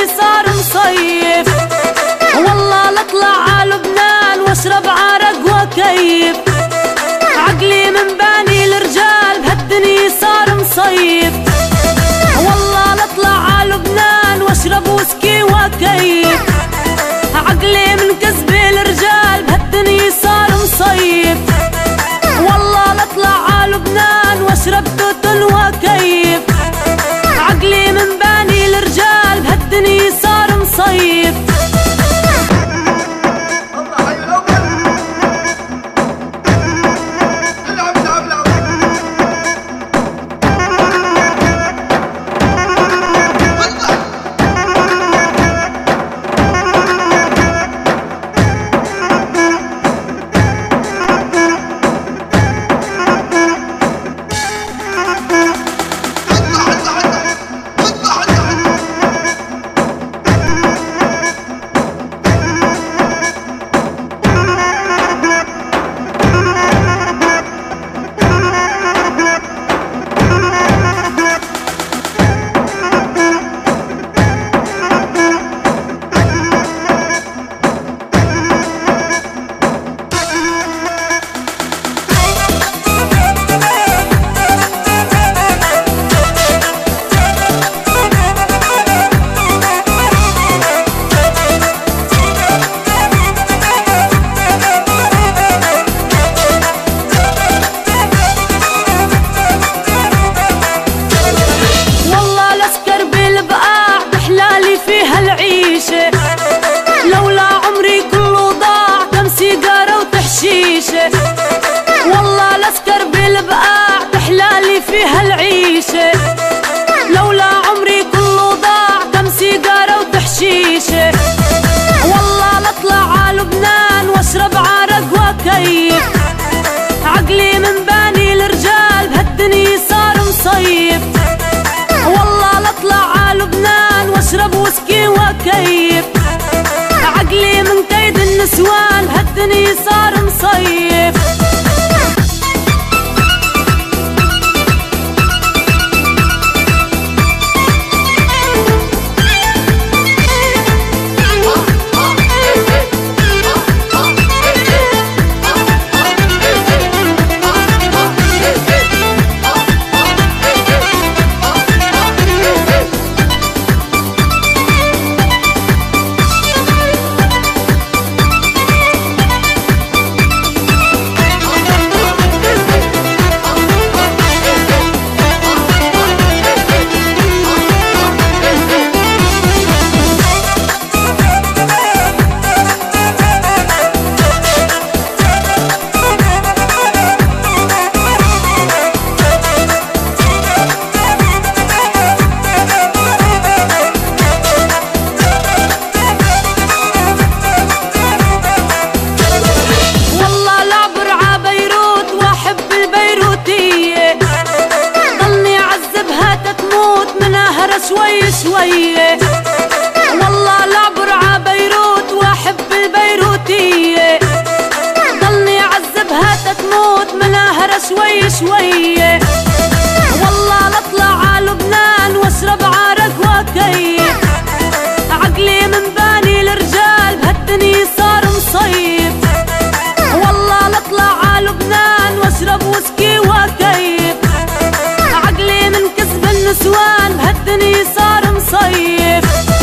صار مصيف. والله لاطلع على لبنان واشرب عرق وكيف، عقلي من باني الرجال بهالدنيا صار مصيف. والله لاطلع على لبنان واشرب وسكي وكيف، عقلي من كسب الرجال بهالدنيا صار مصيف. والله لاطلع على لبنان واشرب توتن وكيف، عقلي من باني الرجال بهالدنيا صار مصيف. لولا عمري كله ضاع كم سيجارة وتحشيشة. والله الاسكر بالبقاع تحلالي فيها العيشة. لولا عمري كله ضاع كم سيجارة وتحشيشة. والله لاطلع على لبنان واشرب عرق وكيف، عقلي من باني الرجال بهالدنيا صار مصيف. والله لاطلع على لبنان واشرب وسكي وكيف، عقلي من كيد النسوان بهالدنيا صار مصيف. شوي شوية والله لعبر ع بيروت واحب البيروتية، ضلني عذبها تتموت مناهرة شوي شوية. والله لاطلع ع لبنان واشرب عرق وكيف، عقلي من باني الرجال بهالدنيا صار مصيف. والله لاطلع ع لبنان واشرب وسكي وكيف، عقلي من كسب النسوان بهالدنيا صار مصيف.